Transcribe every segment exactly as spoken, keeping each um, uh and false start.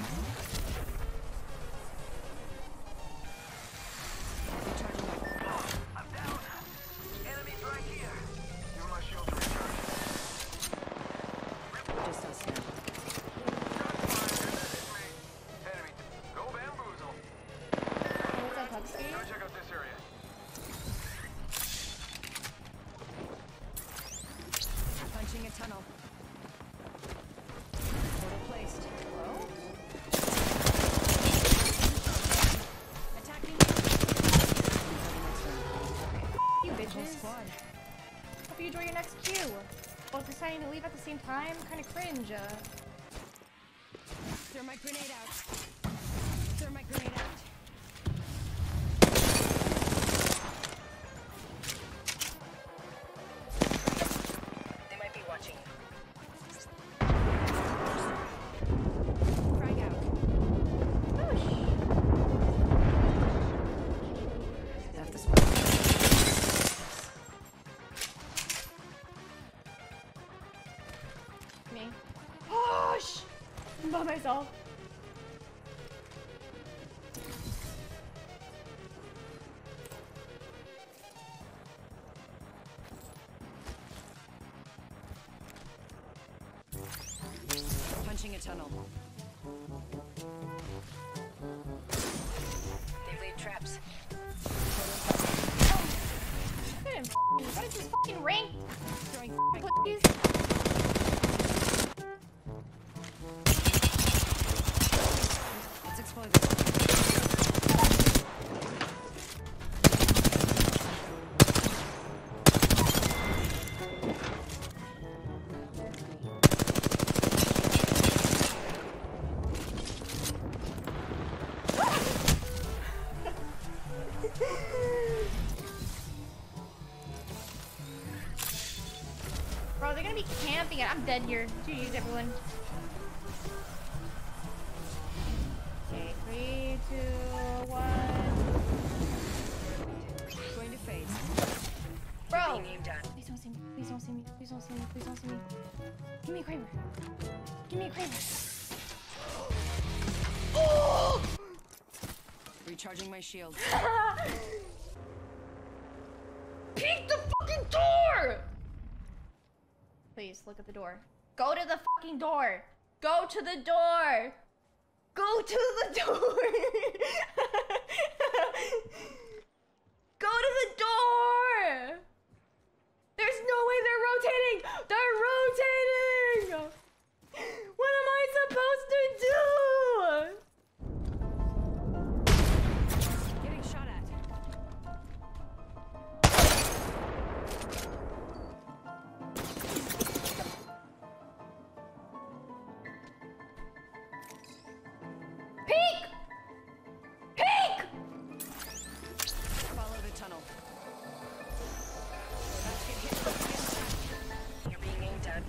I'm down. Enemies right here. Give my shield to recharge. Just us now. Enemy. Go bamboozle. What's up, Hubsky? Go check out this area. Punching a tunnel. Portal placed. Hello? Attacking. You Whole bitches. squad. Hope you enjoy your next queue. Both deciding to leave at the same time? Kind of cringe. Uh, Thermite grenade out. Thermite grenade out. They might be watching. Frag out. Left the squad. me. Oh, sh! I'm by myself. Punching a tunnel. They've laid traps. I didn't f***ing- What is this fucking rank? Throwing Please. It's exploded. Bro, they're gonna be camping it. I'm dead here. G G's, everyone. Okay, three, two, one. Going to phase. Bro! Being aimed at. Please don't see me. Please don't see me. Please don't see me. Please don't see me. Give me a Kraber. Give me a Kraber. Oh! Recharging my shield. Peek the fucking door! Please, look at the door. Go to the fucking door! Go to the door! Go to the door! Go to the door! There's no way they're rotating! They're rotating! What am I supposed to do? Getting shot at. Peek! Peek! Follow the tunnel. About to get hit from the inside. You're being aimed at.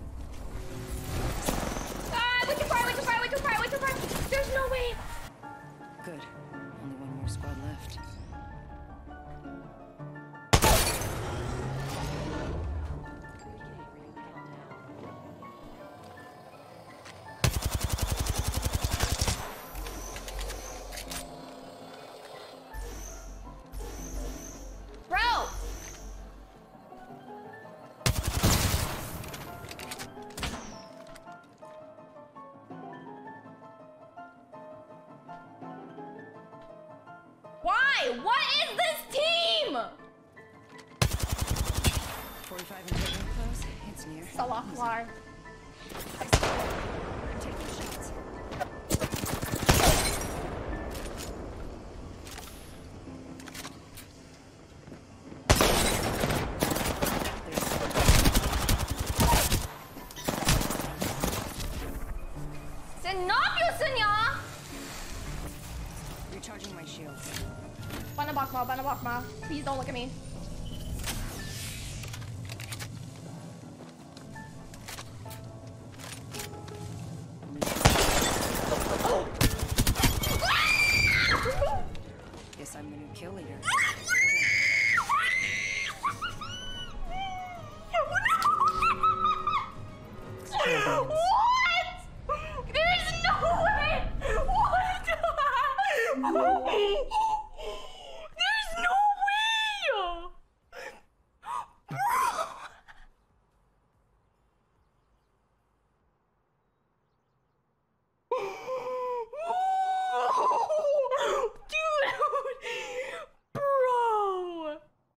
Ah, way too far, way too far, way too far, way too far! There's no way! Good. Only one more squad left. Bro! Why? What is this team? forty-five and getting close. It's near. Salah Akbar. Taking shots. Sen ne yapıyorsun ya? Recharging my shields. Bana bakma, bana bakma. Please don't look at me. Guess I'm the new kill leader. What? There is no way! no.